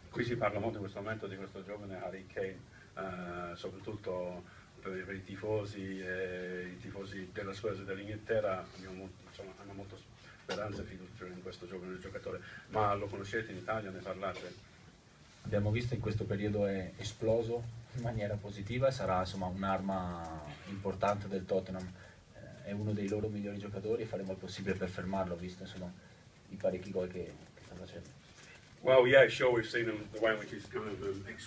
Qui si parla molto in questo momento di questo giovane Harry Kane, soprattutto per i tifosi della Spurs e dell'Inghilterra hanno molto speranza e fiducia in questo giovane giocatore. Ma lo conoscete in Italia, ne parlate? Abbiamo visto in questo periodo è esploso in maniera positiva e sarà insomma un'arma importante del Tottenham. È uno dei loro migliori giocatori e faremo il possibile per fermarlo, visto insomma i parecchi gol che sta facendo. Well, yeah, sure, we've seen him, the way in which he's kind of